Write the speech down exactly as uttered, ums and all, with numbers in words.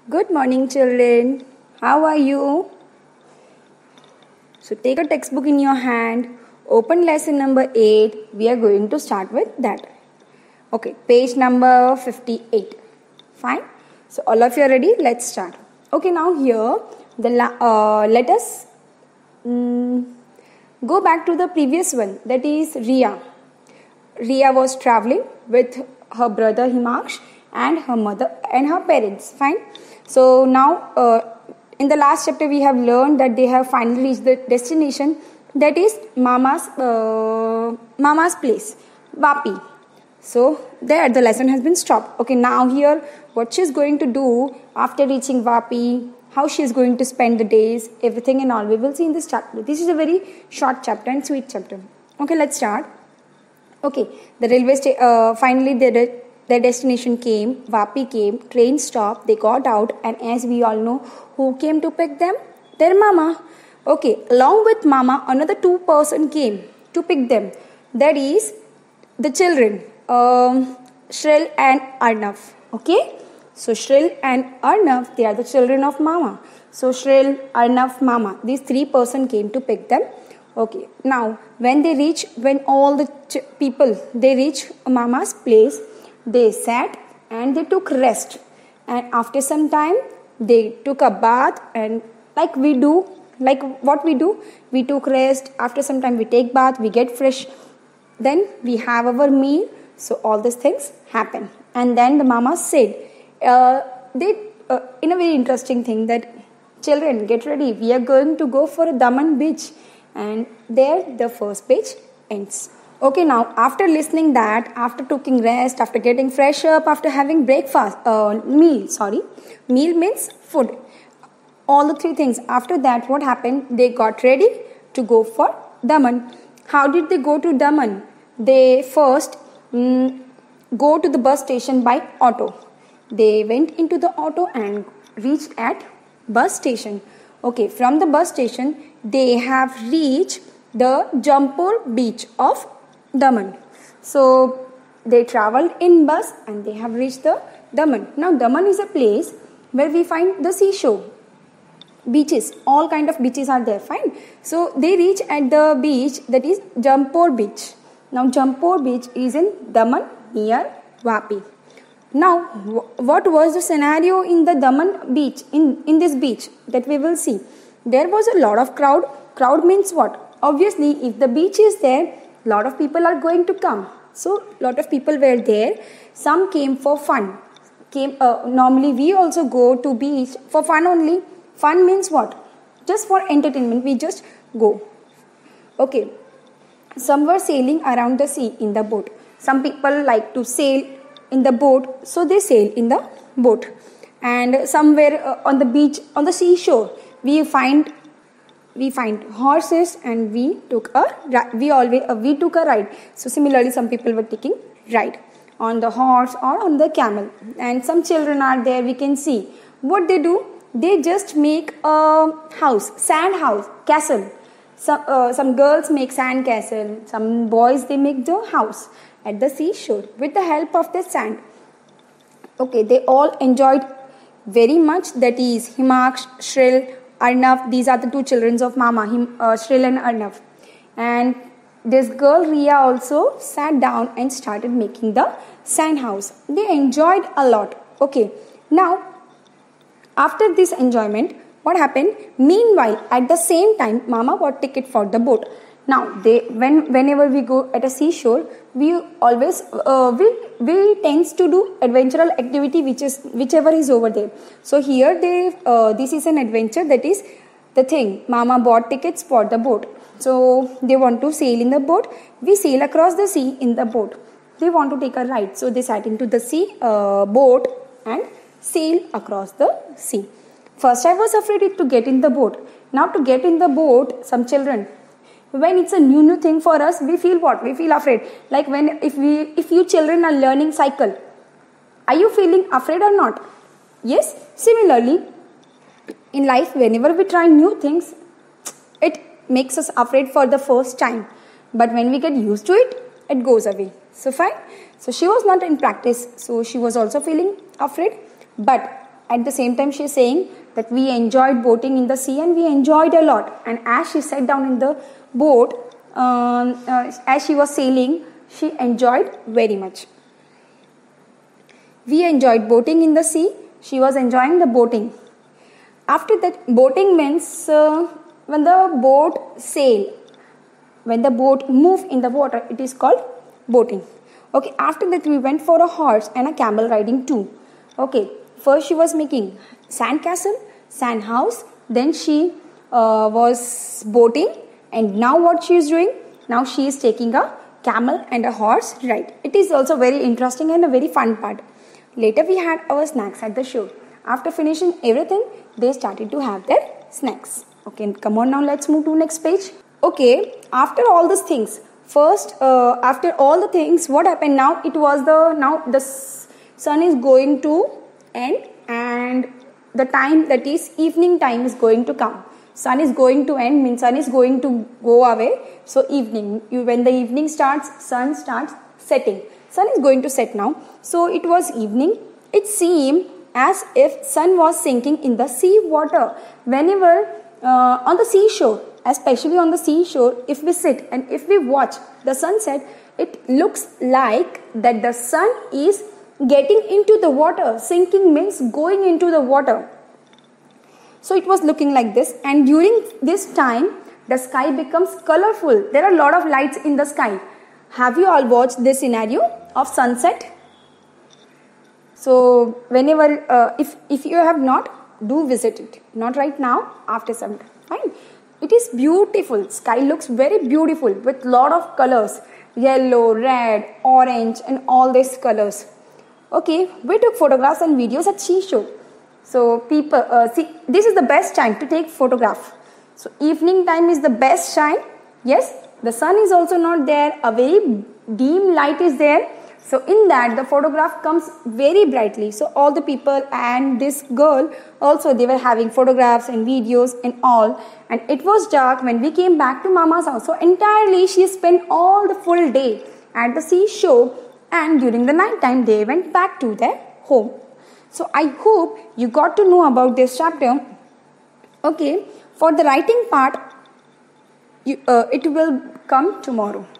Good morning, children. How are you? So, take a textbook in your hand, open lesson number eight. We are going to start with that. Okay, page number fifty-eight. Fine. So, all of you are ready? Let's start. Okay, now here, the uh, let us um, go back to the previous one, that is Riya. Riya was traveling with her brother Himaksh and her mother and her parents. Fine. So now uh, in the last chapter we have learned that they have finally reached the destination, that is Mama's uh, Mama's place, Vapi. So there the lesson has been stopped. Okay, now here what she is going to do after reaching Vapi, how she is going to spend the days, everything and all we will see in this chapter. This is a very short chapter and sweet chapter. Okay, let's start. Okay, the railway station, uh, finally the Their destination came, Vapi came, train stopped, they got out, and as we all know, who came to pick them? Their mama. Okay, along with mama, another two person came to pick them. That is the children, um, Shril and Arnav. Okay, so Shril and Arnav, they are the children of mama. So Shril, Arnav, mama, these three person came to pick them. Okay, now when they reach, when all the ch- people, they reach mama's place, they sat and they took rest, and after some time they took a bath, and like we do, like what we do, we took rest, after some time we take bath, we get fresh, then we have our meal. So all these things happen, and then the mama said uh, they uh, in a very interesting thing, that children, get ready, we are going to go for a Daman beach, and there the first page ends. Okay, now after listening that, after taking rest, after getting fresh up, after having breakfast, uh, meal, sorry, meal means food, all the three things. After that, what happened? They got ready to go for Daman. How did they go to Daman? They first um, go to the bus station by auto. They went into the auto and reached at bus station. Okay, from the bus station, they have reached the Jampur beach of Daman. So they traveled in bus and they have reached the Daman. Now Daman is a place where we find the seashore, beaches, all kind of beaches are there. Fine. So they reach at the beach, that is Jampur beach. Now Jampur beach is in Daman near Vapi. Now what was the scenario in the Daman beach, in, in this beach that we will see? There was a lot of crowd. Crowd means what? Obviously if the beach is there, lot of people are going to come. So lot of people were there. Some came for fun. Came uh, normally we also go to beach for fun only. Fun means what? Just for entertainment. We just go. Okay. Some were sailing around the sea in the boat. Some people like to sail in the boat, so they sail in the boat. And somewhere uh, on the beach, on the seashore, we find we find horses, and we took a we always uh, we took a ride. So similarly, some people were taking ride on the horse or on the camel, and some children are there. We can see what they do. They just make a house, sand house, castle. Some uh, some girls make sand castle. Some boys, they make the house at the seashore with the help of the sand. Okay, they all enjoyed very much. That is Himaksh, Shril, Arnav, these are the two children of Mama, him, uh, Shril and Arnav. And this girl Riya also sat down and started making the sand house. They enjoyed a lot. Okay, now after this enjoyment, what happened? Meanwhile, at the same time, Mama bought ticket for the boat. Now, they when whenever we go at a seashore, we always uh, we we tends to do adventurous activity, which is whichever is over there. So here they uh, this is an adventure, that is the thing. Mama bought tickets for the boat. So they want to sail in the boat. We sail across the sea in the boat. They want to take a ride, so they sat into the sea uh, boat and sail across the sea. First, I was afraid to get in the boat. Now to get in the boat, some children, when it's a new new thing for us, we feel what? We feel afraid. Like when if we if you children are learning cycle, are you feeling afraid or not? Yes. Similarly, in life, whenever we try new things, it makes us afraid for the first time. But when we get used to it, it goes away. So fine. So she was not in practice. So she was also feeling afraid. But at the same time she is saying that we enjoyed boating in the sea and we enjoyed a lot. And as she sat down in the boat, um, uh, as she was sailing, she enjoyed very much. We enjoyed boating in the sea. She was enjoying the boating. After that, boating means uh, when the boat sail, when the boat move in the water, it is called boating. Okay, after that we went for a horse and a camel riding too. Okay, first she was making sand castle, sand house, then she uh, was boating, and now what she is doing? Now she is taking a camel and a horse ride. It is also very interesting and a very fun part. Later we had our snacks at the shore. After finishing everything, they started to have their snacks. Okay, come on now, let's move to next page. Okay, after all these things, first uh, after all the things, what happened now? It was the, now the sun is going to end and the time, that is evening time, is going to come. Sun is going to end means sun is going to go away. So evening, you, when the evening starts, sun starts setting. Sun is going to set now. So it was evening. It seemed as if sun was sinking in the sea water. Whenever uh, on the seashore, especially on the seashore, if we sit and if we watch the sunset, it looks like that the sun is getting into the water. Sinking means going into the water. So it was looking like this, and during this time the sky becomes colorful. There are a lot of lights in the sky. Have you all watched this scenario of sunset? So whenever uh, if if you have not, do visit it. Not right now, after some time. Fine. It is beautiful. Sky looks very beautiful with lot of colors, yellow, red, orange, and all these colors. Okay, we took photographs and videos at seashore. So people uh, see, this is the best time to take photograph. So evening time is the best time. Yes, the sun is also not there. A very dim light is there. So in that the photograph comes very brightly. So all the people and this girl also, they were having photographs and videos and all. And it was dark when we came back to Mama's house. So entirely she spent all the full day at the seashore, and during the night time they went back to their home. So I hope you got to know about this chapter. Okay, for the writing part, you, uh, it will come tomorrow.